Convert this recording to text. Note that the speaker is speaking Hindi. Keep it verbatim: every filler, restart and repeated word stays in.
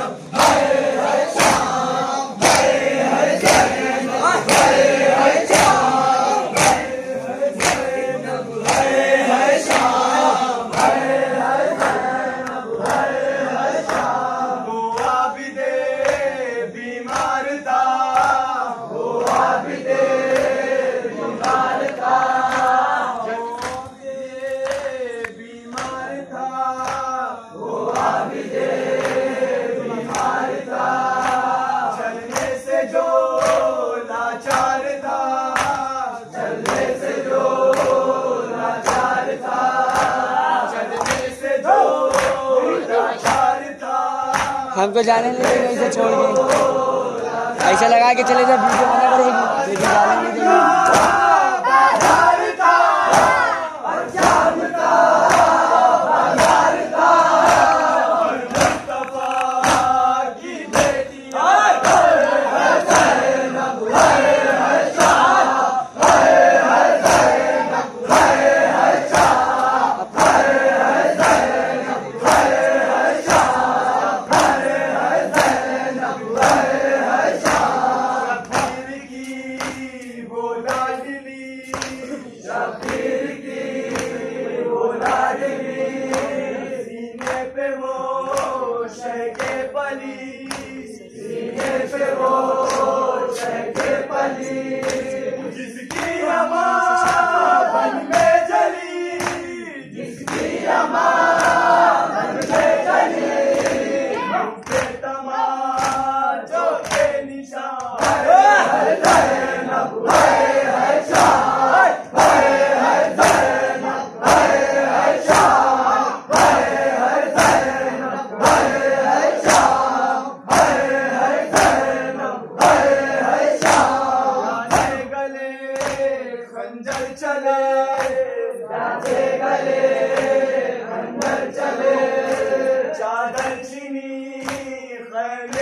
हमको जाने नहीं देंगे ऐसे छोड़ के, ऐसा लगा के चले जाए वीडियो बना करेगी लेकिन जाने नहीं देंगे। जिसकी अमा बन में जली, जिसकी अमा बन में जली, हम पे तमाचों के निशान, है ज़ैनब है शाह, है ज़ैनब है शाह, है ज़ैनब है शाह, है ज़ैनब है शाह। खंजर चले जाते गले, खंजर चले चादर चीनी खैर